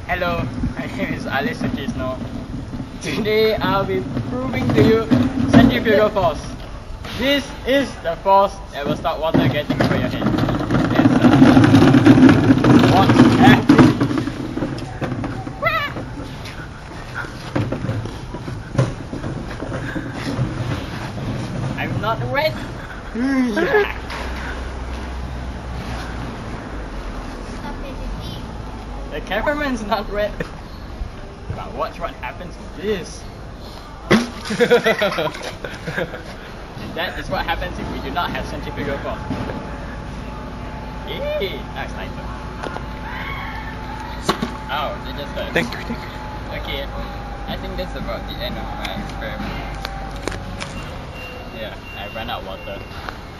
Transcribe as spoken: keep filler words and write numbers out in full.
Hello, my name is Alice Sakisno. Today I'll be proving to you centrifugal force. This is the force that will stop water getting over your head. Yes, uh, what's happening? I'm not wet. The cameraman's not wet. But watch what happens with this. And that is what happens if we do not have centrifugal force. Yay! Nice, nice. Oh, they just hurt. Thank you, thank you. Okay, I think that's about the end of my experiment. Yeah, I ran out of water.